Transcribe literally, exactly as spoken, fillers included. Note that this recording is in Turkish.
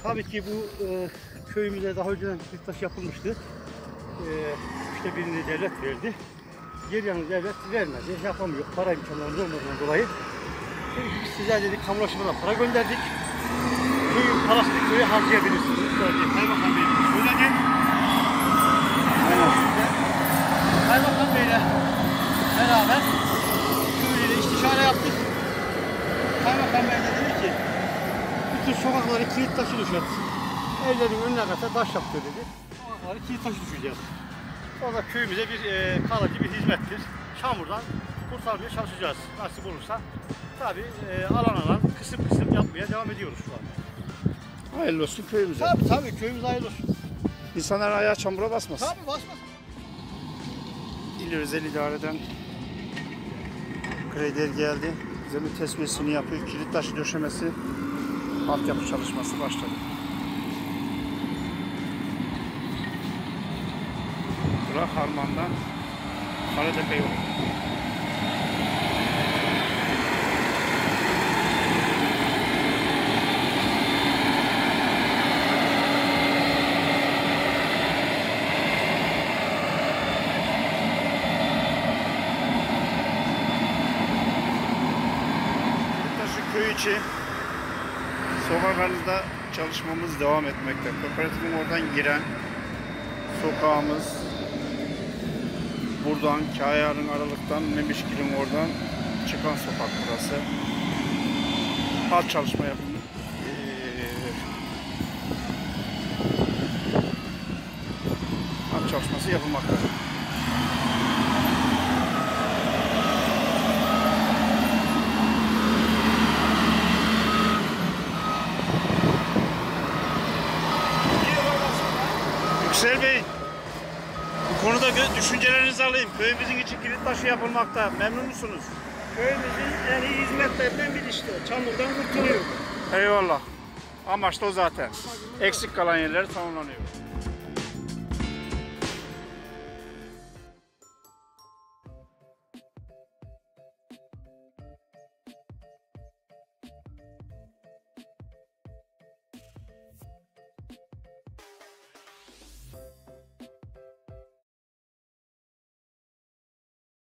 tabii ki bu e, köyümüze daha önceden kilit taşı yapılmıştı. E, işte birini devlet verdi. Geri yanı devlet vermedi, yapamıyor. Para imkanlarımız olmadığından dolayı. Dedik biz size dedik kamulaşmadan para gönderdik. Köyün parasını köye harcayabilirsiniz. Böylece Kaymakam Bey söyledi. Kaymakam Bey'le beraber köylüyle istişare yaptık. Kaymakam Bey de dedi ki bütün sokakları kilit taşı düşer. Evlerin önüne kadar taş yaptı dedi. Sokakları kilit taşı düşeceğiz. O da köyümüze bir e, kalıcı bir hizmettir. Çamurdan kurtarmaya çalışacağız. Nasip olursa. Tabii e, alan alan kısım kısım yapmaya devam ediyoruz şu anda. Hayırlı olsun köyümüze. Tabii tabii köyümüz hayırlı olsun. İnsanlar ayağı çamura basmasın. Tabii basmasın. İl özel idareden grader geldi. Zemin tesviyesini yapıyor. Kilit taşı döşemesi, altyapı çalışması başladı. Bura Harman'dan Karatepe yolu. Köy içi sokaklarımızda çalışmamız devam etmekte. Kooperatifin oradan giren sokağımız, buradan Kayar'ın aralıktan Memişgil'in oradan çıkan sokak burası. Hat çalışma yapılmış. Hat çalışması yapılmakta. Yüksel Bey, bu konuda düşüncelerinizi alayım. Köyümüzün içi kilit taşı yapılmakta. Memnun musunuz? Köyümüzün en iyi hizmetlerinden biri işte. Çamurdan kurtuluyor. Eyvallah. Amaç da o zaten. Eksik kalan yerler tamamlanıyor.